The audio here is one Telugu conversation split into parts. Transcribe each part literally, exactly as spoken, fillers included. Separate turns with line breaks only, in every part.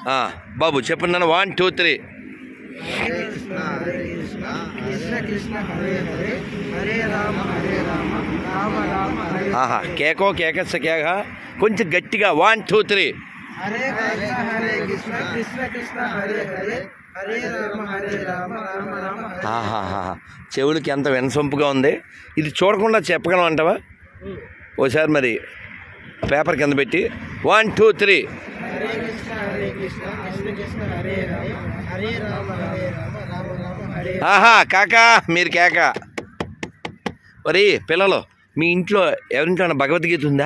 బాబు చెప్పండి నాన్న. One two three.
Hare Krishna Hare Krishna Krishna Krishna Hare Hare Hare Rama Hare Rama Rama Rama Hare.
ఆహా, కేకో కేకస్స కేక. కొంచెం గట్టిగా. One two three.
Hare Krishna Hare Krishna Krishna Krishna Hare Hare Hare Rama Hare Rama Rama Rama Hare.
ఆహాహా, చెవులకి ఎంత వినసొంపుగా ఉంది. ఇది చూడకుండా చెప్పగలం అంటావా? ఓసారి మరి పేపర్ కింద పెట్టి. One two three.
Hare Krishna Hare Krishna Krishna Krishna Hare Hare Hare Rama Hare Rama Rama Rama Hare.
ఆహా, కాకా మీరు కేక. మరి పిల్లలు, మీ ఇంట్లో ఎవరింట్లో భగవద్గీత ఉందా?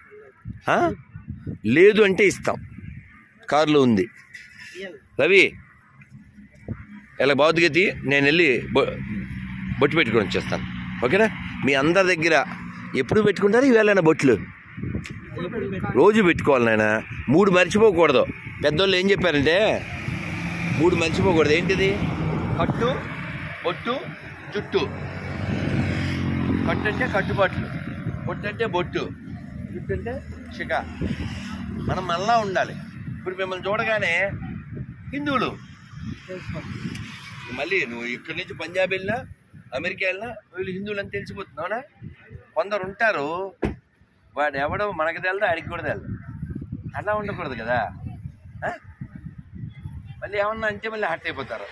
లేదు అంటే ఇస్తాం, కారులో ఉంది. రవి, ఇలా భగవద్గీత నేను వెళ్ళి బొ బొట్టు పెట్టుకొని వచ్చేస్తాను, ఓకేనా? మీ అందరి దగ్గర ఎప్పుడు పెట్టుకుంటారు ఈవేళైనా బొట్లు? రోజు పెట్టుకోవాలి నాయన. మూడు మర్చిపోకూడదు. పెద్దోళ్ళు ఏం చెప్పారంటే మూడు మర్చిపోకూడదు. ఏంటిది? కట్టు, బొట్టు, జుట్టు. కట్టు అంటే కట్టుబాట్లు, బొట్టు అంటే బొట్టు, జుట్టు అంటే చిక. మనం మళ్ళా ఉండాలి. ఇప్పుడు మిమ్మల్ని చూడగానే హిందువులు, మళ్ళీ నువ్వు ఇక్కడి నుంచి పంజాబ్ వెళ్ళినా అమెరికా వెళ్ళినా వీళ్ళు హిందువులు అని తెలిసిపోతున్నావునా? కొందరు ఉంటారు, వాడు ఎవడో మనకు తెలదు, ఆడికి కూడా తెలదు. అలా ఉండకూడదు కదా. మళ్ళీ ఏమన్నా అంటే మళ్ళీ హర్ట్ అయిపోతారు.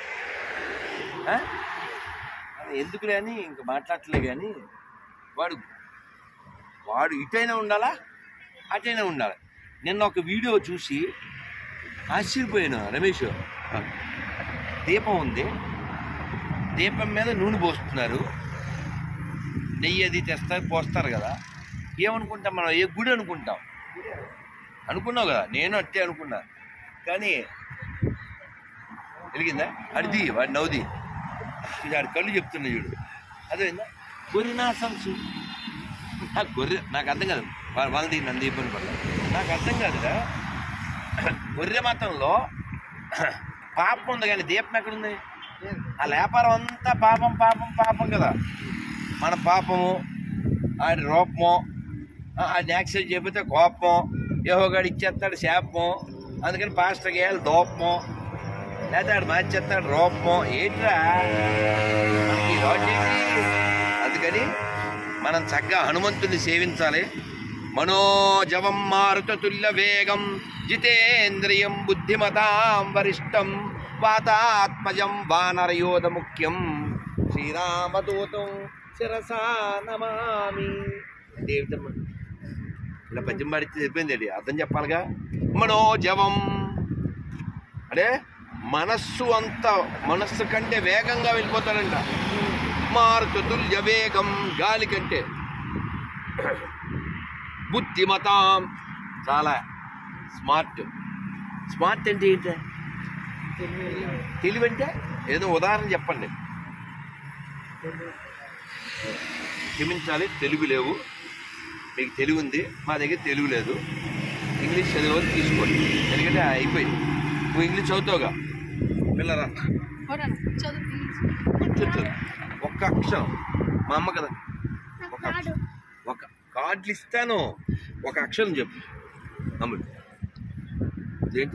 ఎందుకులే అని ఇంక మాట్లాడలే. కానీ వాడు వాడు ఇటైనా ఉండాలా, అటైనా ఉండాలి. నిన్న ఒక వీడియో చూసి ఆశ్చర్యపోయాను. రమేష్, దీపం ఉంది, దీపం మీద నూనె పోస్తున్నారు, నెయ్యి అది తెస్తారు, పోస్తారు కదా. ఏమనుకుంటాం మనం? ఏ గుడి అనుకుంటాం. అనుకున్నావు కదా, నేను అట్టే అనుకున్నా. కానీ వెలిగిందా? అడిది వాడి నవ్వుది. ఇది ఆడి కళ్ళు చెప్తున్నా చూడు. అదేందా గొర్రెనాసంసు. నాకు గొర్రె నాకు అర్థం కాదు. వాళ్ళది నన్ను దీపం పడలేదు, నాకు అర్థం కాదురా. గొర్రె మతంలో పాపం ఉంది కానీ దీపం ఎక్కడుంది? ఆ వ్యాపారం అంతా పాపం పాపం పాపం కదా. మన పాపము, ఆడి రూపము, ఆడిని యాక్సిడెంట్ చేయకపోతే కోపం, యెహోవాగాడు ఇచ్చేస్తాడు శాపం, అందుకని పాస్టర్కి వేయాలి దోపము, లేకపోతే ఆడు మార్చేస్తాడు రూపము. ఏంట్రా మనకి రాజేసి? అందుకని మనం చక్కగా హనుమంతుని సేవించాలి. మనోజవం మారుతతుల్య వేగం జితేంద్రియం బుద్ధిమతాం వరిష్టం వాతాత్మజం వానరయోధ ముఖ్యం శ్రీరామదూతం శిరసా నమామి. అంటే ఏమిటమ్మా? ఇలా పద్యం పాడితే చెప్పింది ఏంటి? అర్థం చెప్పాలిగా. మనోజవం అంటే మనస్సు అంత మనస్సు కంటే వేగంగా వెళ్ళిపోతాడంట. మారుతుల్య వేగం గాలి కంటే. బుద్ధిమతాం చాలా స్మార్ట్. స్మార్ట్ అంటే ఏంటి? తెలివి అంటే ఏదో ఉదాహరణ చెప్పండి. క్షమించాలి, తెలుగు లేవు. మీకు తెలుగు ఉంది, మా దగ్గర తెలుగు లేదు. ఇంగ్లీష్ చదివేది తీసుకోండి, ఎందుకంటే అయిపోయింది. నువ్వు ఇంగ్లీష్ చదువుతావుగా పిల్లరా, కొంచెం ఒక్క అక్షరం. మా అమ్మ కదా, ఒక ఒక కార్డులు ఇస్తాను, ఒక అక్షరం చెప్పు అమ్ముడు. ఏంటి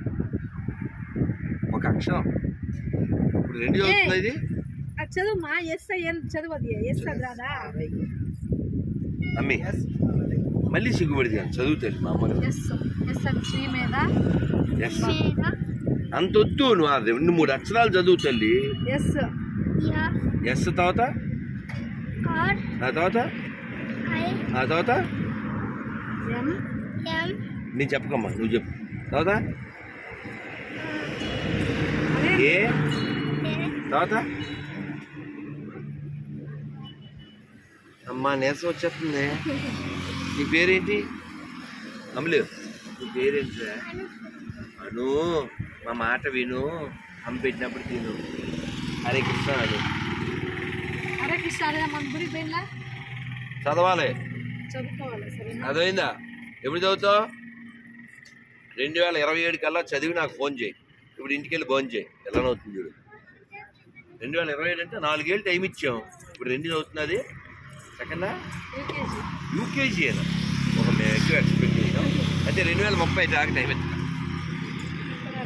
ఒక అక్షరం? ఇప్పుడు రెండు చదువుతుంది ఇది.
చదువుమా. ఎస్ చదువు. ఎస్ రాదా
అమ్మి? మళ్ళీ సిగ్గుపడితే చదువుతాడు మా అమ్మ. అంత వద్దు, నువ్వు ఆ రెండు మూడు అక్షరాలు చదువు తల్లి. ఎస్ తర్వాత ఆ తర్వాత ఆ తర్వాత నేను చెప్పకమ్మా, నువ్వు చెప్పు. తర్వాత ఏ తర్వాత అమ్మా నీరసం వచ్చేస్తుంది. నీ పేరేంటి అమ్ములు? నీ పేరేంటిరా? అను, మా మాట విను, అమ్మ పెట్టినప్పుడు తిను. హరే కృష్ణ అను.
హరే కృష్ణ
చదవాలి, అదైందా? ఎప్పుడు చదువుతావు? రెండు వేల ఇరవై ఏడు కల్లా చదివి నాకు ఫోన్ చేయి. ఇప్పుడు ఇంటికి వెళ్ళి ఫోన్ చేయి. ఎలా అవుతుంది చూడు. రెండు వేల ఇరవై ఏడు అంటే నాలుగేళ్ళు టైం ఇచ్చాం. ఇప్పుడు రెండు చదువుతున్నది సెకండా యూకేజీ అయినా ఒక మేము ఎక్కువ ఎక్స్పెక్ట్ చేసాం. అయితే రెండు వేల ముప్పై దాకా టైం ఎత్తుతాం.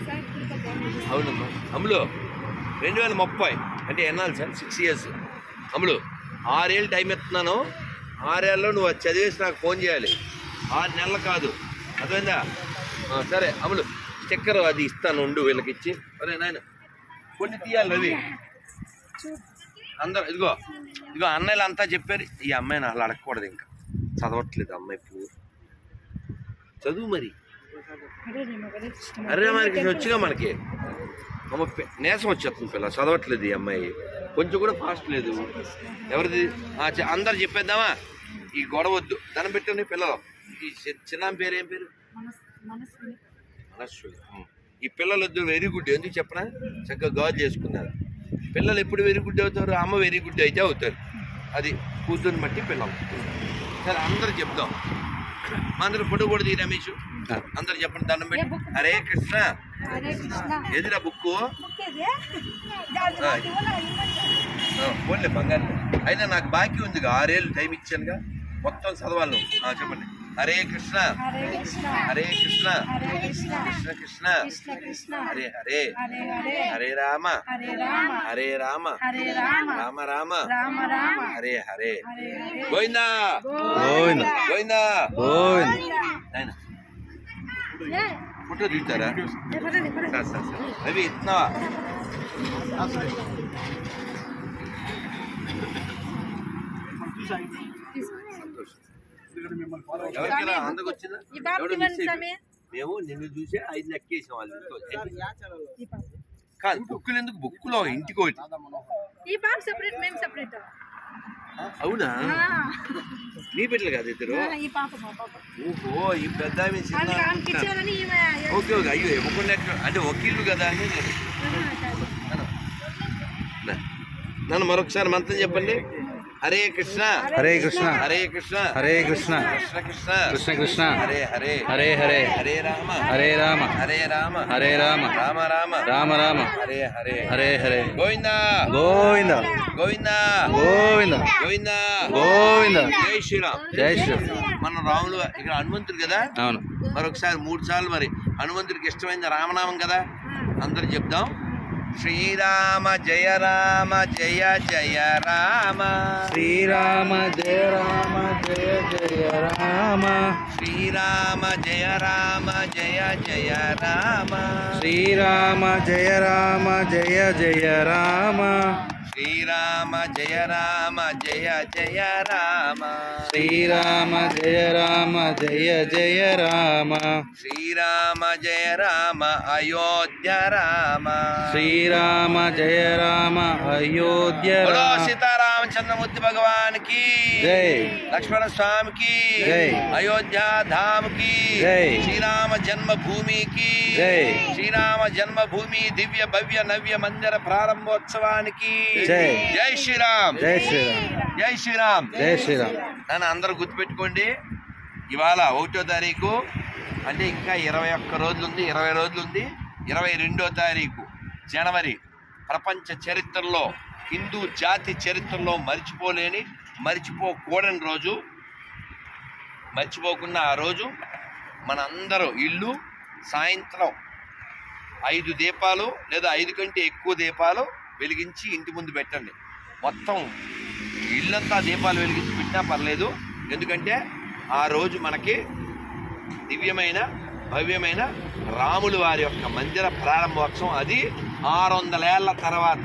అవునమ్మా అమ్ములు రెండు వేల ముప్పై అంటే ఎన్నాళ్ళు సార్ సిక్స్ ఇయర్స్ అమ్ములు ఆరేళ్ళు టైం ఇస్తున్నాను ఆరేళ్ళలో నువ్వు అది చదివేసి నాకు ఫోన్ చేయాలి ఆరు నెలలు కాదు అర్థమైందా సరే అమ్ములు స్టిక్కర్ అది ఇస్తాను ఉండు వీళ్ళకి ఇచ్చి అరే నాయన కొన్ని తీయాలి రవి అందరు ఇదిగో ఇదిగో అన్నయ్యలు అంతా చెప్పారు ఈ అమ్మాయిని అలా అడగకూడదు ఇంకా చదవట్లేదు అమ్మాయి పువ్వు చదువు మరి అరే మనకి వచ్చిగా మనకి అమ్మ నేసం వచ్చేస్తుంది పిల్ల చదవట్లేదు ఈ అమ్మాయి కొంచెం కూడా ఫాస్ట్ లేదు ఎవరిది అందరు చెప్పేద్దామా ఈ గొడవ వద్దు ధనం పెట్టండి పిల్లలు ఈ చిన్న పేరు ఏం పేరు మనస్సు ఈ పిల్లలు వద్దు వెరీ గుడ్ ఎందుకు చెప్పనా చక్కగా గాజు చేసుకున్నారు పిల్లలు ఎప్పుడు వెరీ గుడ్ అవుతారు అమ్మ వెరీ గుడ్ అయితే అవుతారు అది కూతుర్ని బట్టి పిల్లలు సరే అందరు చెప్దాం అందరు ఫోటో కూడా తీ రమేష్ అందరు చెప్పండి దండం పెట్టి హరే కృష్ణ ఎదురా బుక్కు ఫోన్లే బంగారు అయినా నాకు బాకీ ఉందిగా ఆరేళ్ళు టైం ఇచ్చానుగా మొత్తం చదవాలి నువ్వు చెప్పండి హరే కృష్ణ హరే కృష్ణ కృష్ణ కృష్ణ హరే హరే హరే రామ హరే రామ రామ రామ హరే హరే గోవిందా గోవిందా గోవిందా గోవిందా ఫోటో దిగుతారా అవి ఇస్తున్నావా ఎవరికైనా అందరికి వచ్చిందా మేము నిన్ను చూసే ఐదు లెక్కేసాం వాళ్ళు కాదు బుక్కులు ఎందుకు బుక్కులో ఇంటికి ఒకటి అవునా నీ బిడ్డలు కాదు ఇద్దరు ఓహో ఈ పెద్ద ఓకే ఓకే అయ్యో ఇవ్వకుండా అంటే వకీళ్ళు కదా అని నన్ను మరొకసారి మంత్రం చెప్పండి హరే కృష్ణ
హరే కృష్ణ
హరే కృష్ణ
హరే కృష్ణ
కృష్ణ కృష్ణ
కృష్ణ కృష్ణ
హరే హరే
హరే హరే
హరే రామ
హరే రామ
హరే రామ
హరే రామ
రామ రామ
రామ రామ
హరే హరే
హరే హరే
గోవిందా
గోవింద
గోవిందా
గోవింద
గోవిందా
గోవింద
జై శ్రీరామ్
జై శ్రీ
మన రాములు ఇక్కడ హనుమంతుడు కదా
అవును
మరొకసారి మూడు సార్లు మరి హనుమంతుడికి ఇష్టమైంది రామనామం కదా అందరు చెప్దాం శ్రీరామ జయ రామ జయ జయ రామ
శ్రీరామ జయ రామ జయ జయ రామ
శ్రీరామ జయ రామ జయ జయ రామ
శ్రీరామ జయ రామ జయ జయ రామ
శ్రీరామ జయ రామ జయ జయ రామ
శ్రీరామ జయ రామ జయ జయ రామ
శ్రీరామ జయ రామ అయోధ్య రామ
శ్రీరామ జయ రామ అయోధ్య
బోలో
రామ
సీతారామచంద్రమూర్తి భగవాన్ కి
జై
లక్ష్మణ స్వామి కి
జై
అయోధ్య ధామ్ కి
జై
శ్రీరామ జన్మభూమి కి
జై
శ్రీరామ జన్మభూమి దివ్య భవ్య నవ్య మందిర ప్రారంభోత్సవానికి
జై
జై శ్రీరామ్
జై శ్రీరామ్
జై శ్రీరామ్
జై శ్రీరామ్
నన్ను అందరూ గుర్తుపెట్టుకోండి ఇవాళ ఒకటో తారీఖు అంటే ఇంకా ఇరవై ఒక్క రోజులు ఉంది ఇరవై రోజులు ఉంది ఇరవై రెండో తారీఖు జనవరి ప్రపంచ చరిత్రలో హిందూ జాతి చరిత్రలో మర్చిపోలేని మర్చిపోకూడని రోజు మర్చిపోకుండా ఆ రోజు మనందరూ ఇల్లు సాయంత్రం ఐదు దీపాలు లేదా ఐదు కంటే ఎక్కువ దీపాలు వెలిగించి ఇంటి ముందు పెట్టండి మొత్తం ఇల్లంతా దీపాలు వెలిగించి పెట్టినా పర్లేదు ఎందుకంటే ఆ రోజు మనకి దివ్యమైన భవ్యమైన రాములు వారి యొక్క మందిర ప్రారంభోత్సవం అది ఆరు వందలేళ్ల తర్వాత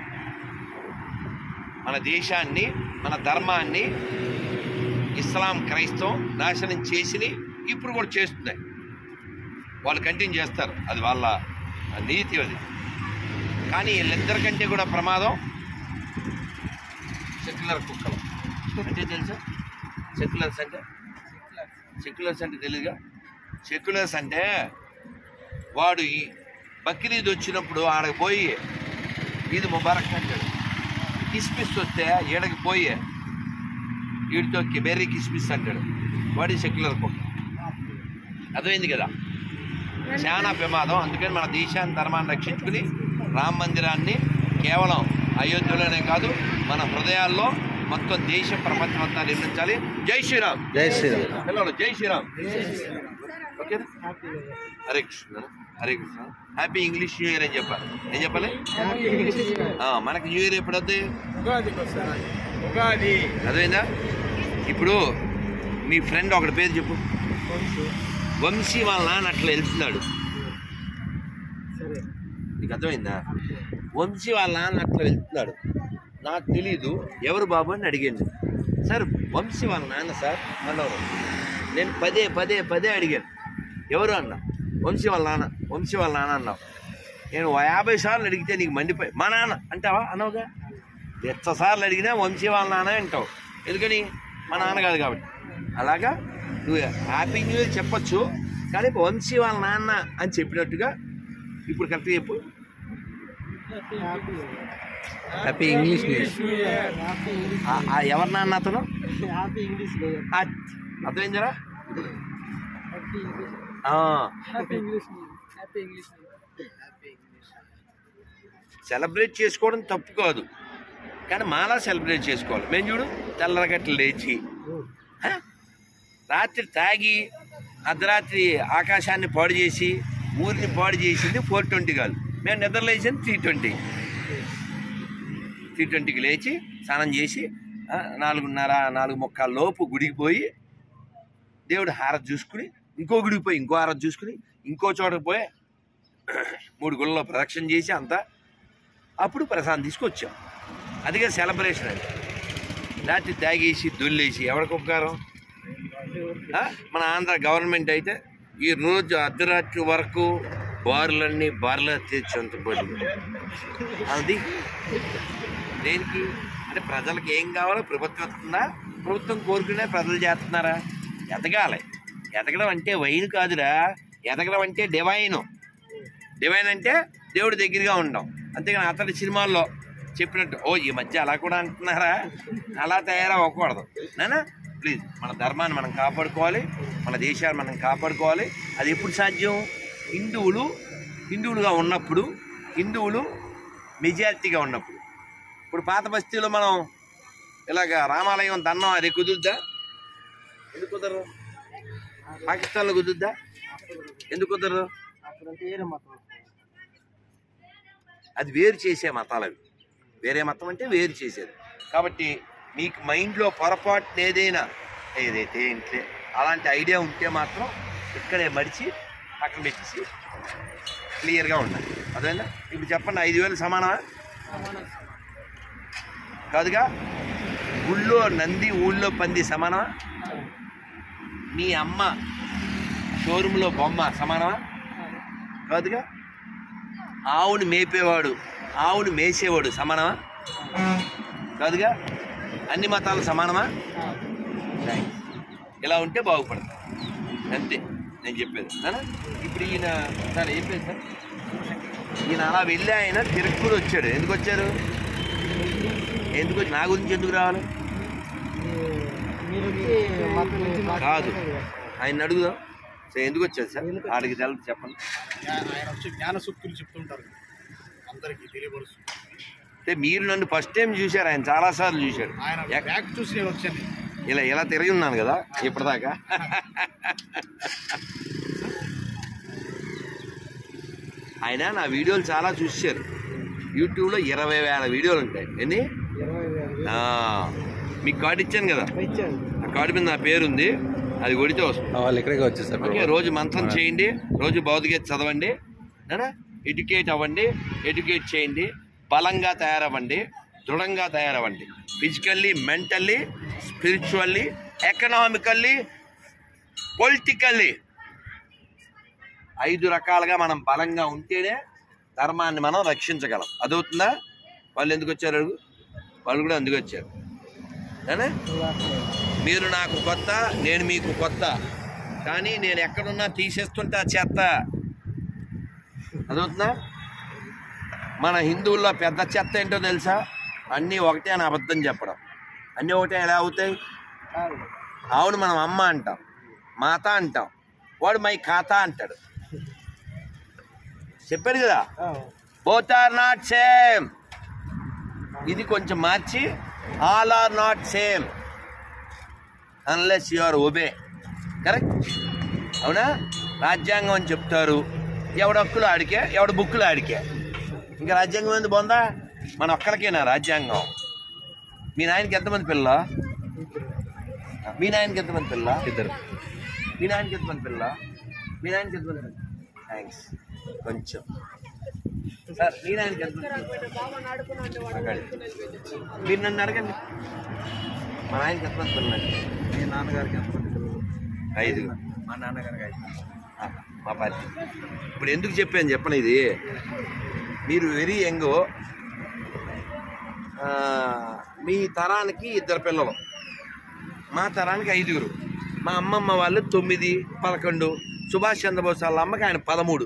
మన దేశాన్ని మన ధర్మాన్ని ఇస్లాం క్రైస్తవం నాశనం చేసి ఇప్పుడు కూడా చేస్తున్నాయి వాళ్ళు కంటిన్యూ చేస్తారు అది వాళ్ళ నీతి అది కానీ వీళ్ళిద్దరికంటే కూడా ప్రమాదం సెక్యులర్ కుక్కలు అంటే తెలుసా సెక్యులర్స్ అంటే సెక్యులర్స్ అంటే తెలియదుగా సెక్యులర్స్ అంటే వాడు ఈ బక్రీద్ వచ్చినప్పుడు ఆడకి పోయి ఈద్ ముబారక్ అంటాడు కిస్మిస్ వస్తే ఈడకి పోయి వీడితో బెర్రీ కిస్మిస్ అంటాడు వాడి సెక్యులర్ కుక్క అర్థమైంది కదా చాలా ప్రమాదం అందుకని మన దేశాన్ని ధర్మాన్ని రక్షించుకుని రామ మందిరాన్ని కేవలం అయోధ్యలోనే కాదు మన హృదయాల్లో మొత్తం దేశం ప్రపంచం అంతా నిర్మించాలి జై శ్రీరామ్
జై శ్రీరామ్
పిల్లలు జై Sriram okay Hare Krishna Hare Krishna. Happy English new year అని చెప్పాలి. ఏం చెప్పాలి? మనకి న్యూ ఇయర్ ఎప్పుడు వద్దు? అదేందా? ఇప్పుడు మీ ఫ్రెండ్ ఒకటి పేరు చెప్పు. వంశీ వాళ్ళ నాన్న అట్లా వెళ్తున్నాడు. నీకు అర్థమైందా? వంశీ వాళ్ళ నాన్న అట్లా వెళ్తున్నాడు. నాకు తెలీదు ఎవరు బాబు అని అడిగాను. సార్ వంశీ వాళ్ళ నాన్న సార్ అన్నారు. నేను పదే పదే పదే అడిగాను ఎవరు అన్నా. వంశీ వాళ్ళ నాన్న వంశీ వాళ్ళ నాన్న అన్నావు. నేను యాభై సార్లు అడిగితే నీకు మండిపోయి మా నాన్న అంటావా అన్నావుగా. ఎంత సార్లు అడిగినా వంశీ వాళ్ళ నాన్న అంటావు. ఎందుకని? మా నాన్న కాదు కాబట్టి. అలాగా నువ్వు హ్యాపీ న్యూ ఇయర్ చెప్పచ్చు, కానీ వంశీ వాళ్ళ నాన్న అని చెప్పినట్టుగా ఇప్పుడు కరెక్ట్గా చెప్పు.
హ్యాపీ ఇంగ్లీష్
ఎవరి నాన్న అతను?
Happy English
అర్థమైందిరా? సెలబ్రేట్ చేసుకోవడం తప్పు కాదు, కానీ మాలా సెలబ్రేట్ చేసుకోవాలి. మేము చూడు తెల్లరగట్లు లేచి రాత్రి తాగి అర్ధరాత్రి ఆకాశాన్ని పాడు చేసి ఊరిని పాడు చేసింది ఫోర్ ట్వంటీ కాదు. మేము నిద్ర లేచింది త్రీ ట్వంటీ త్రీ ట్వంటీకి లేచి స్నానం చేసి నాలుగున్నర నాలుగు ముక్కాల లోపు గుడికి పోయి దేవుడు హారతి చూసుకుని ఇంకో గుడికి పోయి ఇంకో హారతి చూసుకుని ఇంకో చోటకి పోయి మూడు గుళ్ళలో ప్రదక్షిణ చేసి అంతా అప్పుడు ప్రసాదం తీసుకొచ్చాం. అదిగా సెలబ్రేషన్. అది రాత్రి తాగేసి దొల్లేసి ఎవరికి ఉపకారం? మన ఆంధ్ర గవర్నమెంట్ అయితే ఈ రోజు అర్ధరాత్రి వరకు బార్లన్నీ బార్లో తెచ్చేంత బదులు అది దేనికి అంటే ప్రజలకు ఏం కావాలో ప్రభుత్వం వస్తుందా? ప్రభుత్వం కోరుకునే ప్రజలు చేస్తున్నారా? ఎదగాలి. ఎదగడం అంటే వైన్ కాదురా, ఎదగడం అంటే డివైన్. డివైన్ అంటే దేవుడి దగ్గరగా ఉండడం. అంతేగాని అతని సినిమాల్లో చెప్పినట్టు ఓ ఈ మధ్య అలా కూడా అంటున్నారా, అలా తయారవ్వకూడదు నానా. ప్లీజ్ మన ధర్మాన్ని మనం కాపాడుకోవాలి, మన దేశాన్ని మనం కాపాడుకోవాలి. అది ఎప్పుడు సాధ్యం? హిందువులు హిందువులుగా ఉన్నప్పుడు, హిందువులు మెజారిటీగా ఉన్నప్పుడు. ఇప్పుడు పాత బస్తీలో మనం ఇలాగ రామాలయం దన్నం అది కుదురుద్దా? ఎందుకు కుదరదు? పాకిస్తాన్లో కుదురుద్దా? ఎందుకు కుదరదు? అది వేరు చేసే మతాలు అవి. వేరే మతం అంటే వేరు చేసేది. కాబట్టి మీకు మైండ్లో పొరపాటున ఏదైనా ఏదైతే ఇంట్లో అలాంటి ఐడియా ఉంటే మాత్రం ఇక్కడే మడిచి పక్కన పెట్టేసి క్లియర్గా ఉండాలి. అదేనా? ఇప్పుడు చెప్పండి, ఐదు వేలు సమానమా కాదుగా? ఊళ్ళో నంది ఊళ్ళో పంది సమానమా? మీ అమ్మ షోరూంలో బొమ్మ సమానమా కాదుగా? ఆవుని మేపేవాడు ఆవుని మేసేవాడు సమానమా కాదుగా? అన్ని మతాలు సమానమా? ఇలా ఉంటే బాగుపడతాం అంతే నేను చెప్పేది. ఇప్పుడు ఈయన సార్ చెప్పేది సార్, ఈయన అలా వెళ్ళి ఆయన తిరుక్కుని వచ్చాడు. ఎందుకు వచ్చారు? ఎందుకు వచ్చి నా గురించి ఎందుకు రావాలి కాదు, ఆయన అడుగుదాం. సార్ ఎందుకు వచ్చారు సార్? ఆడికి తెలదు చెప్పండి.
ఆయన వచ్చి జ్ఞాన సూక్తులు చెప్తుంటారు అందరికీ తెలియపరుస్తూ.
అంటే మీరు నన్ను ఫస్ట్ టైం చూశారు, ఆయన చాలాసార్లు చూశాడు.
ఆయన బ్యాక్ చూసి నేను వచ్చాను.
ఇలా ఇలా తిరిగి ఉన్నాను కదా ఇప్పటిదాకా. ఆయన నా వీడియోలు చాలా చూశారు. యూట్యూబ్లో ఇరవై వేల వీడియోలు ఉంటాయి. ఎన్ని? మీకు కార్డు ఇచ్చాను కదా, ఆ కార్డు మీద నా పేరు ఉంది. అది కొడితే వస్తుంది.
వాళ్ళు ఇక్కడికి వచ్చేసారు.
ఓకే, రోజు మంత్రం చేయండి, రోజు భౌతికత చదవండి, ఎడ్యుకేట్ అవ్వండి, ఎడ్యుకేట్ చేయండి, బలంగా తయారవ్వండి, దృఢంగా తయారవ్వండి. Physically, mentally, spiritually, economically, politically ఐదు రకాలుగా మనం బలంగా ఉంటేనే ధర్మాన్ని మనం రక్షించగలం. అదవుతుందా? వాళ్ళు ఎందుకు వచ్చారు? వాళ్ళు కూడా అందుకు వచ్చారు. మీరు నాకు కొత్త, నేను మీకు కొత్త, కానీ నేను ఎక్కడున్నా తీసేస్తుంటా చెత్త. అదవుతుందా? మన హిందువుల్లో పెద్ద చెత్త ఏంటో తెలుసా? అన్నీ ఒకటే అని అబద్ధం చెప్పడం. అన్నీ ఒకటే ఎలా అవుతాయి? అవును, మనం అమ్మ అంటాం, మాత అంటాం, వాడు మై ఖాతా అంటాడు. చెప్పాడు కదా, బోత్ ఆర్ నాట్ సేమ్. ఇది కొంచెం మార్చి all are not same unless you are obey. Correct? అవునా? రాజ్యాంగం అని చెప్తారు, ఎవడ హక్కులు ఆడికే, ఎవడ బుక్కులు ఆడికే. ఇంకా రాజ్యాంగం ఏంది బాగుందా? మన ఒక్కరికేనా రాజ్యాంగం? మీ నాయనకి ఎంతమంది పిల్ల? మీ నాయనకి ఎంతమంది పిల్ల? ఇద్దరు. మీ నాయనకి ఎంతమంది పిల్ల? మీ నాయనకి ఎంతమంది పిల్ల? థ్యాంక్స్. కొంచెం సార్, మీ నాయనకి ఎంతమంది పిల్ల? మీరు నన్ను అడగండి. మా నాయనకి ఎంతమంది పిల్లలండి?
మీ నాన్నగారికి ఎంతమంది పిల్లలు?
ఐదుగురు.
మా నాన్నగారికి ఐదు.
మా పార్టీ. ఇప్పుడు ఎందుకు చెప్పాను చెప్పను, ఇది మీరు వెరీ యంగ్, మీ తరానికి ఇద్దరు పిల్లలు, మా తరానికి ఐదుగురు. మా అమ్మమ్మ వాళ్ళు తొమ్మిది పదకొండు, సుభాష్ చంద్రబోస్ వాళ్ళ అమ్మకి ఆయన పదమూడు.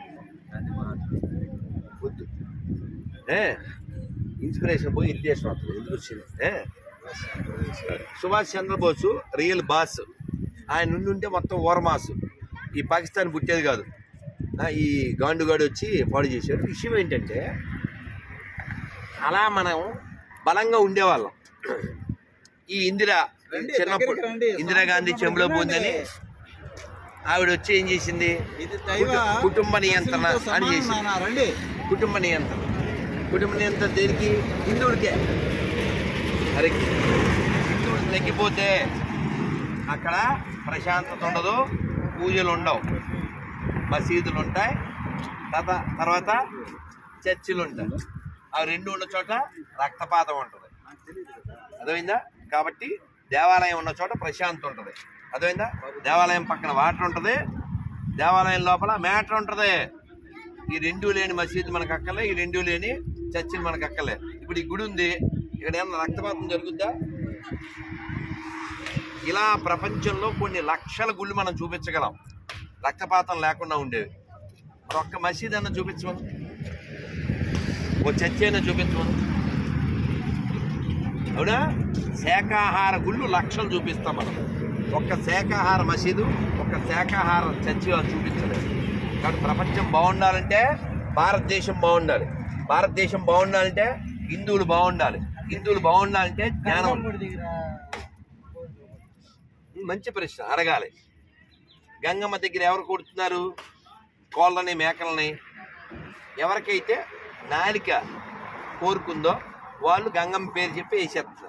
వద్దు ఏ ఇన్స్పిరేషన్ పోయి ఇరిటేషన్ అవుతుంది. ఎందుకు వచ్చింది? ఏ సుభాష్ చంద్రబోసు రియల్ బాస్. ఆయన నుండి ఉంటే మొత్తం ఓరమాసు. ఈ పాకిస్తాన్ పుట్టేది కాదు. ఈ గాండుగాడు వచ్చి పాడు చేశాడు. విషయం ఏంటంటే, అలా మనం బలంగా ఉండేవాళ్ళం. ఈ ఇందిరా చిన్నప్పుడు ఇందిరాగాంధీ చెంబులో పోందని ఆవిడ వచ్చి ఏం చేసింది? కుటుంబ నియంత్రణ అని చేసింది. కుటుంబ నియంత్రణ. కుటుంబ నియంత్రణ దేనికి? హిందువుడికే. అరే, హిందువుడు తగ్గిపోతే అక్కడ ప్రశాంతత ఉండదు, పూజలు ఉండవు, మసీదులు ఉంటాయి, తర్వాత చర్చిలు ఉంటాయి. అవి రెండు ఉన్న చోట రక్తపాతం ఉంటుంది. అర్థమైందా? కాబట్టి దేవాలయం ఉన్న చోట ప్రశాంతత ఉంటుంది. అర్థమైందా? దేవాలయం పక్కన వాటర్ ఉంటుంది, దేవాలయం లోపల మ్యాటర్ ఉంటుంది. ఈ రెండు లేని మసీదు మనకు అక్కలే, ఈ రెండు లేని చర్చిలు మనకు అక్కలే. ఇప్పుడు ఈ గుడి ఉంది, ఇక్కడ ఏమన్నా రక్తపాతం జరుగుద్దా? ఇలా ప్రపంచంలో కొన్ని లక్షల గుళ్ళు మనం చూపించగలం, రక్తపాతం లేకుండా ఉండేవి. మరి ఒక్క మసీద్ అన్న చూపించమను, ఓ చర్చి అయినా చూపించమను. అవునా? శాకాహార గుళ్ళు లక్షలు చూపిస్తాం మనం. ఒక్క శాకాహార మసీదు, ఒక్క శాకాహార చర్చి చూపించలేదు. కాబట్టి ప్రపంచం బాగుండాలంటే భారతదేశం బాగుండాలి. భారతదేశం బాగుండాలంటే హిందువులు బాగుండాలి. హిందువులు బాగుండాలంటే జ్ఞానం. మంచి ప్రశ్న అడగాలి. గంగమ్మ దగ్గర ఎవరు కొడుతున్నారు? కోళ్ళని, మేకలని. ఎవరికైతే నాలిక కోరుకుందో వాళ్ళు గంగమ్మ పేరు చెప్పి వేసేస్తున్నారు.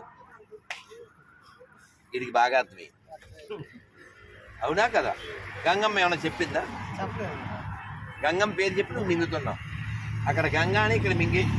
ఇది బాగా అర్థమై. అవునా కదా? గంగమ్మ ఏమైనా చెప్పిందా? గంగమ్మ పేరు చెప్పి నువ్వు మింగుతున్నావు. అక్కడ గంగాని, ఇక్కడ మింగేసి.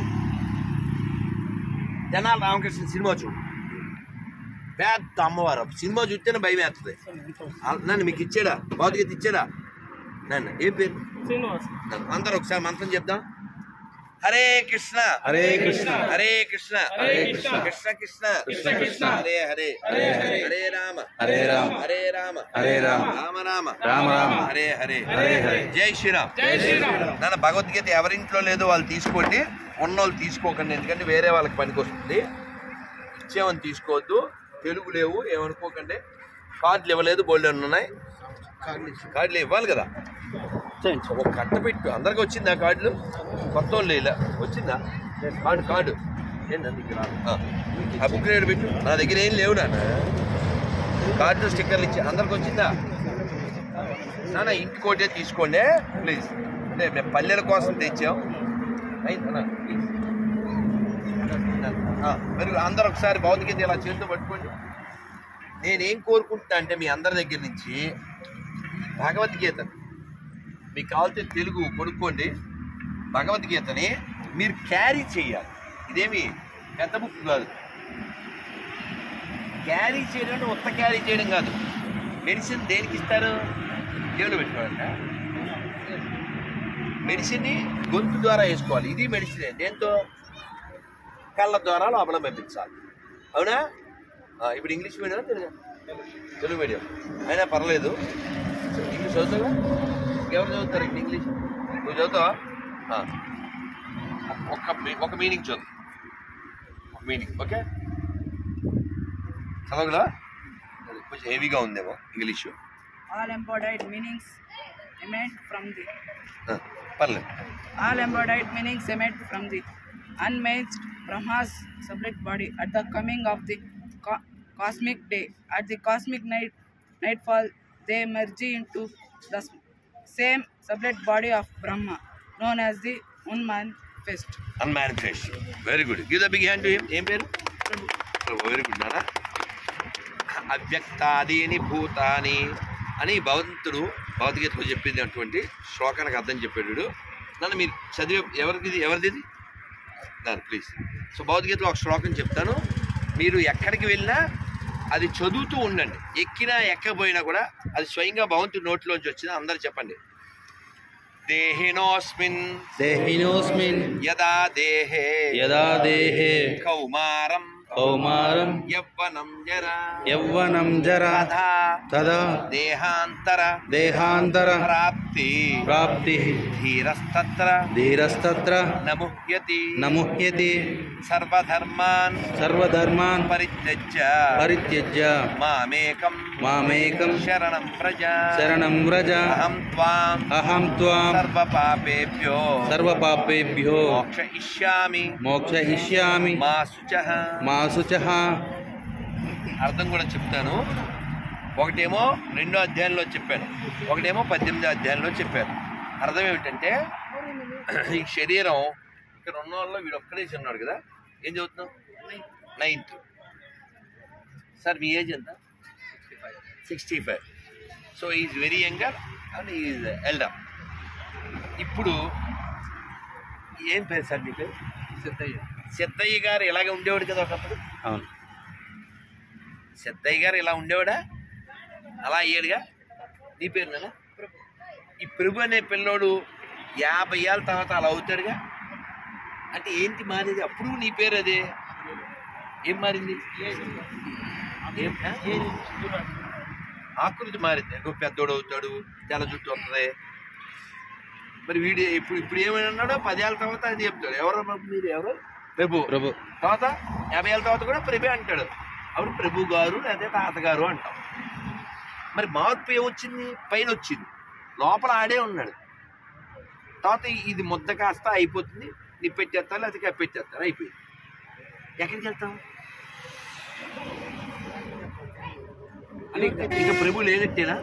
జనాలు రామకృష్ణ సినిమా చూడు, పెద్ద అమ్మవారు. సినిమా చూస్తేనే భయం వేస్తుంది. నన్ను మీకు ఇచ్చాడా? భౌతికత ఇచ్చాడా? నన్ను ఏం పేరు? అందరూ ఒకసారి మంత్రం చెప్దాం. హరే కృష్ణ
హరే కృష్ణ
హరే కృష్ణ
హరే కృష్ణ
కృష్ణ కృష్ణ
కృష్ణ కృష్ణ
హరే హరే
హరే హరే
హరే రామ
హరే రామ
హరే రామ
హరే రామ
రామ రామ
రామ రామ
హరే హరే
హరే హరే.
జై శ్రీరామ్.
జై శ్రీరామ్.
నన్ను భగవద్గీత ఎవరింట్లో లేదో వాళ్ళు తీసుకోండి, ఉన్నోళ్ళు తీసుకోకండి. ఎందుకంటే వేరే వాళ్ళకి పనికి వస్తుంది. ఇచ్చేమని తీసుకోవద్దు. తెలుగు లేవు ఏమనుకోకండి. కార్డులు ఇవ్వలేదు, బోల్డ్ ఉన్నాయి. కార్డులు ఇవ్వాలి కదా. ఒక కట్ట పెట్టు. అందరికి వచ్చిందా కార్డులు? కొత్త వాళ్ళు ఇలా వచ్చిందా కార్డు? కార్డు ఏంటండి ఆ బుక్ రేటు పెట్టు. నా దగ్గర ఏం లేవు నాన్న. కార్డు స్టిక్కర్లు ఇచ్చి అందరికి వచ్చిందా? నాన్న ఇంటికి ఒకటే తీసుకోండి ప్లీజ్. అంటే మేము పల్లెల కోసం తెచ్చాం. అయిందన్నా మరి అందరు ఒకసారి భౌతికత ఇలా చేతితో పట్టుకోండి. నేనేం కోరుకుంటున్నా అంటే మీ అందరి దగ్గర నుంచి భగవద్గీత మీకు కావాల్సిన తెలుగు కొనుక్కోండి. భగవద్గీతని మీరు క్యారీ చేయాలి. ఇదేమి పెద్ద బుక్ కాదు. క్యారీ చేయడం అంటే ఉత్త క్యారీ చేయడం కాదు. మెడిసిన్ దేనికి ఇస్తారు? జేబులో పెట్టుకోవాలంట. మెడిసిన్ని గొంతు ద్వారా వేసుకోవాలి. ఇది మెడిసినే. దేంతో? కళ్ళ ద్వారా లోపల పంపించాలి. అవునా? ఇప్పుడు English medium Telugu Telugu medium అయినా పర్లేదు. ఇంగ్లీష్ చదువుతావా? ఎవరు చదువుతారు ఇక్కడ ఇంగ్లీష్? నువ్వు చదువుతావా? ఒక ఒక మీనింగ్ చదువు. ఒక మీనింగ్ ఓకే. చదవగలవా? కొంచెం హెవీగా ఉందేమో English.
All embodied meanings emanate from the
పర్లేదు.
all embodied meanings emanate from the unmatched Brahma's subject body at the coming of the co- cosmic day. At the cosmic night nightfall, they merge into the same separate body of Brahma, known as the unmanifest.
Unmanifest. Very good. Give the big hand to him. ఏం పేరు? వెరీ గుడ్ నాన్న. అవ్యక్తాదీని భూతాని అని భగవంతుడు భగవద్గీతలో చెప్పింది అటువంటి శ్లోకానికి అర్థం చెప్పాడు. నన్ను మీరు చదివే ఎవరిది ఎవరిది దాని ప్లీజ్. సో భగవద్గీతలో ఒక శ్లోకం చెప్తాను, మీరు ఎక్కడికి వెళ్ళినా అది చదువుతూ ఉండండి. ఎక్కినా ఎక్కకపోయినా కూడా అది స్వయంగా భగవంతుడి నోట్లోంచి వచ్చింది. అందరు చెప్పండి. దేహినోస్మిన్
దేహినోస్మిన్
యదా దేహే
యదా దేహే
కౌమారం
కౌమారం
యవ్వనం జరా
యవ్వనం జరా
తథా
తదా
దేహాంతర
దేహాంతర
ప్రాప్తి
ప్రాప్తి
ధీరస్తత్ర
ధీరస్తత్ర
నముహ్యతి
నముహ్యతి
సర్వధర్మాన్
సర్వధర్మాన్
పరిత్యజ్య
పరిత్యజ్య
మామేకం
మామేకం
శరణం వ్రజ
శరణం వ్రజ
అహం త్వాం
అహం త్వాం
సర్వపాపేభ్యో
సర్వపాపేభ్యో
మోక్షయిష్యామి
మోక్షయిష్యామి
మా శుచః.
మా శుచః.
అర్థం కూడా చెప్తాను. ఒకటేమో రెండో అధ్యాయంలో చెప్పాను, ఒకటేమో పద్దెనిమిదో అధ్యాయంలో చెప్పాను. అర్థం ఏమిటంటే ఈ శరీరం ఇక్కడ ఉన్న వాళ్ళు వీడు ఒక్కడే ఉన్నాడు కదా. ఏం చదువుతున్నావు? నైన్త్. సార్ మీ ఏజ్ ఎంత? Sixty five. So is very younger and is elder. ఇప్పుడు ఏం పేరు సార్ మీ పేరు?
సిద్ధయ్య.
సిద్ధయ్య గారు ఇలాగే ఉండేవాడు కదా ఒకప్పుడు.
అవును.
సిద్ధయ్య గారు ఇలా ఉండేవాడా? అలా అయ్యాడుగా. నీ పేరు నేనా? ఈ ప్రభు అనే పిల్లోడు యాభై ఏళ్ళ తర్వాత అలా అవుతాడుగా. అంటే ఏంటి మారేది? అప్పుడు నీ పేరు అదే. ఏం మారింది? ఏం ఆకృతి మారింది. ఇంకో పెద్దోడు అవుతాడు, తెల్ల జుట్టు వస్తుంది. మరి వీడు ఇప్పుడు ఇప్పుడు ఏమైనా అన్నాడో పదేళ్ళ తర్వాత అది చెప్తాడు. ఎవరు మీరు? ఎవరు? ప్రభు.
ప్రభు.
తర్వాత యాభై ఏళ్ళ తర్వాత కూడా ప్రభే అంటాడు. అప్పుడు ప్రభు గారు లేదా తాతగారు అంటాం. మరి మార్పు ఏమొచ్చింది? పైన వచ్చింది, లోపల ఆడే ఉన్నాడు. తర్వాత ఇది ముద్ద కాస్త అయిపోతుంది, నీ పెట్టేస్తారు లేకపోతే కప్పెట్టేస్తారు, అయిపోయింది. ఎక్కడికి వెళ్తాం? అని ఇక ప్రభు లేనట్టేనా?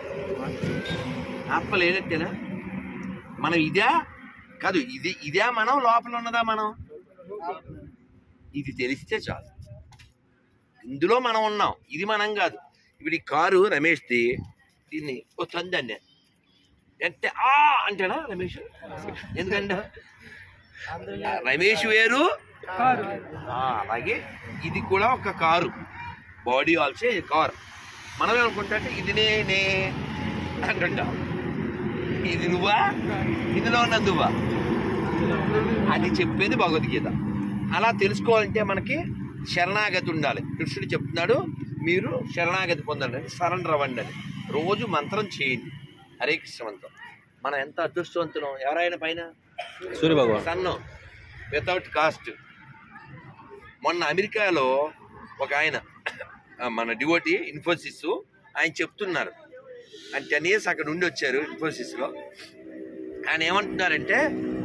ఆత్మ లేనట్టేనా? మనం ఇదే కాదు, ఇది ఇదే మనం, లోపల ఉన్నదా మనం? ఇది తెలిస్తే చాలు. ఇందులో మనం ఉన్నాం, ఇది మనం కాదు. ఇప్పుడు ఈ కారు రమేష్ది, దీన్ని ఓ చందండి అంటే ఆ అంటేనా రమేష్? ఎందుకంటే రమేష్ వేరు, అలాగే ఇది కూడా ఒక కారు. Body also car. మనం ఏమనుకుంటా అంటే ఇది నేనే అంటుంటాం. ఇది నువ్వా? ఇందులో ఉన్న నువ్వా? అది చెప్పేది భగవద్గీత. అలా తెలుసుకోవాలంటే మనకి శరణాగతి ఉండాలి. కృష్ణుడు చెప్తున్నాడు, మీరు శరణాగతి పొందండి, సరెండర్ అవ్వండి అని. రోజు మంత్రం చేయండి, హరే కృష్ణ మంత్రం. మనం ఎంత అదృష్టవంతులం. ఎవరైనా పైన
సూర్య భగవాన్
సన్ను వితౌట్ కాస్ట్. మొన్న అమెరికాలో ఒక ఆయన మన డివోటీ ఇన్ఫోసిస్ ఆయన చెప్తున్నారు. ఆయన టెన్ ఇయర్స్ అక్కడ ఉండి వచ్చారు ఇన్ఫోసిస్లో. ఆయన ఏమంటున్నారంటే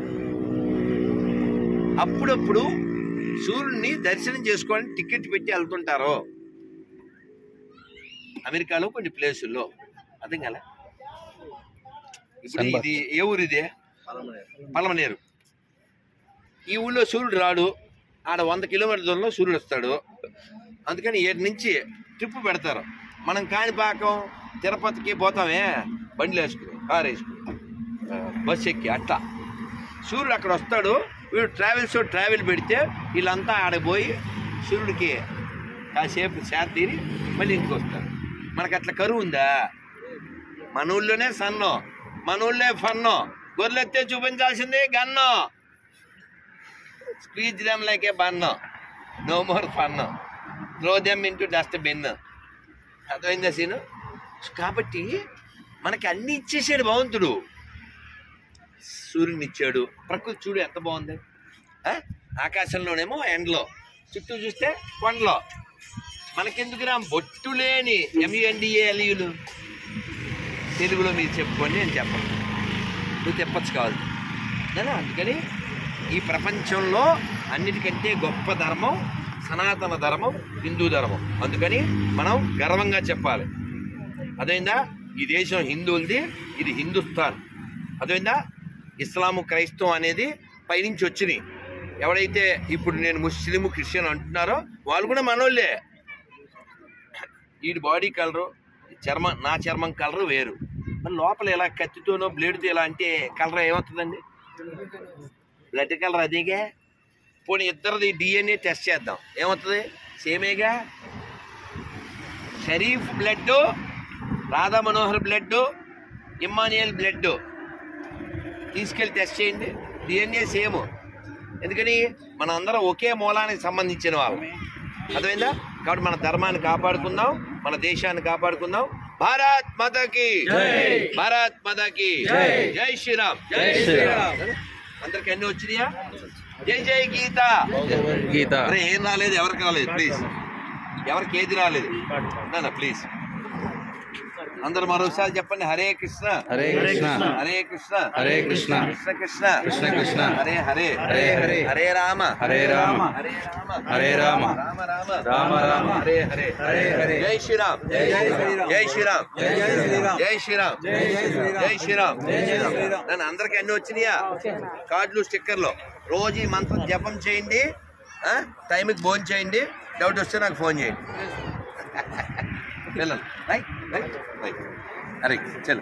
అప్పుడప్పుడు సూర్యుడిని దర్శనం చేసుకోవడానికి టికెట్ పెట్టి వెళ్తుంటారు అమెరికాలో కొన్ని ప్లేసుల్లో. అర్థం కదా? ఇప్పుడు ఇది ఏ ఊరు? ఇదే పలమనేరు. ఈ ఊళ్ళో సూర్యుడు రాడు, ఆడ వంద కిలోమీటర్ల దూరంలో సూర్యుడు వస్తాడు. అందుకని ఏడు నుంచి ట్రిప్ పెడతారు. మనం కాణిపాకం తిరుపతికి పోతామే బండ్లు వేసుకుని, కారు వేసుకుని, బస్సు ఎక్కి. అట్లా సూర్యుడు అక్కడ వస్తాడు. వీడు ట్రావెల్స్ ట్రావెల్ పెడితే వీళ్ళంతా ఆడపోయి సూర్యుడికి కాసేపు సేద తీరి మళ్ళీ ఇంటికి వస్తారు. మనకు అట్లా కరువు ఉందా? మన ఊళ్ళోనే సన్ను, మన ఊళ్ళో ఫన్ను. గొర్రెత్తే చూపించాల్సిందే gun. Squeeze them like a bun, no more fun, throw them into dust bin. అర్థమైందా సీను? కాబట్టి మనకి అన్ని ఇచ్చేసాడు భగవంతుడు. సూర్యుని ఇచ్చాడు, ప్రకృతి చూడు ఎంత బాగుంది. ఆకాశంలోనేమో ఎండలో, చుట్టూ చూస్తే కొండలో. మనకెందుకురా బొట్టు లేని ఎంయుఎన్డిఏఎల్యులు? తెలుగులో మీరు చెప్పుకోండి, నేను చెప్పను, నువ్వు చెప్పచ్చు కావాలి కదా. అందుకని ఈ ప్రపంచంలో అన్నిటికంటే గొప్ప ధర్మం సనాతన ధర్మం, హిందూ ధర్మం. అందుకని మనం గర్వంగా చెప్పాలి. అదైందా? ఈ దేశం హిందువులది, ఇది హిందుస్థాన్. అదేవిధంగా ఇస్లాము క్రైస్తవం అనేది పైనుంచి వచ్చినాయి. ఎవడైతే ఇప్పుడు నేను ముస్లిం క్రిస్టియన్ అంటున్నారో వాళ్ళు కూడా మనోళ్ళే. వీడి బాడీ కలరు, చర్మం, నా చర్మం కలరు వేరు. మరి లోపల ఇలా కత్తితోనో బ్లేడ్తో ఇలా అంటే కలర్ ఏమవుతుందండి? బ్లడ్ కలర్ అదేగా. పోనీ ఇద్దరిది డిఎన్ఏ టెస్ట్ చేద్దాం, ఏమవుతుంది? సేమేగా. Sharif blood, Radha Manohar blood, Emmanuel blood తీసుకెళ్ళి టెస్ట్ చేయండి, డిఎన్ఏ సేమ్. ఎందుకని మన అందరం ఒకే మూలానికి సంబంధించిన వాళ్ళం. అర్థమైందా? కాబట్టి మన ధర్మాన్ని కాపాడుకుందాం, మన దేశాన్ని కాపాడుకుందాం. భారత్ మాతాకి, భారత్ మాతాకి జై శ్రీరామ్. జై శ్రీరామ్. అందరికి అన్ని వచ్చినాయా? జై జై గీత.
గీత.
అరే ఏం రాలేదు, ఎవరికి రాలేదు ప్లీజ్, ఎవరికి ఏది రాలేదు నా ప్లీజ్ అందరు మరోసారి చెప్పండి. హరే కృష్ణ
హరే కృష్ణ
హరే కృష్ణ
హరే కృష్ణ
కృష్ణ కృష్ణ
కృష్ణ కృష్ణ
హరే హరే
హరే హరే
హరే రామ
హరే రామ
హరే రామ
హరే రామ
రామ రామ
రామ రామ
హరే హరే హరే హరే. జై శ్రీరామ్. జై శ్రీరామ్. జై శ్రీరామ్. జై శ్రీరామ్. జై శ్రీరామ్. నన్ను అందరికి అన్ని వచ్చినాయా? కార్డులు, స్టిక్కర్లు. రోజు ఈ మంత్రం జపం చేయండి, టైంకి భోజనం చేయండి. డౌట్ వస్తే నాకు ఫోన్ చేయండి. పిల్లలు రైట్ రైట్ రైట్. అరే చలో.